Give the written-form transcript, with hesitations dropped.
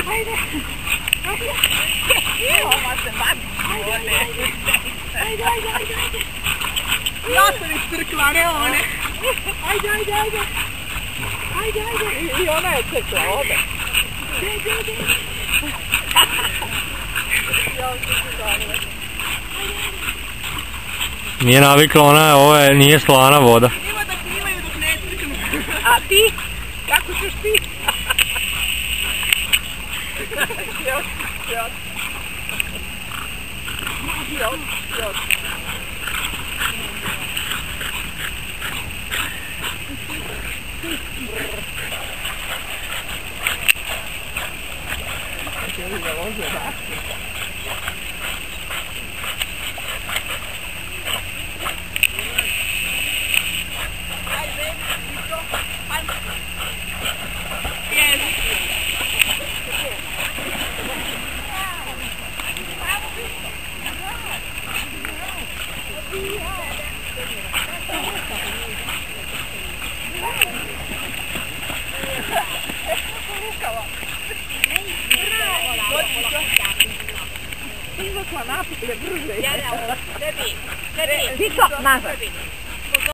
Ajde. Oma se vadi. Ajde. Ja sam iscrkla, ne one. Ajde. I ona je crkla, ode. Ajde. Ja sam se zavila. Nije navikla, ovo nije slana voda. Ima da knimaju dok ne crknu. A ti? Kako ćeš ti? Još. Bica, nazad.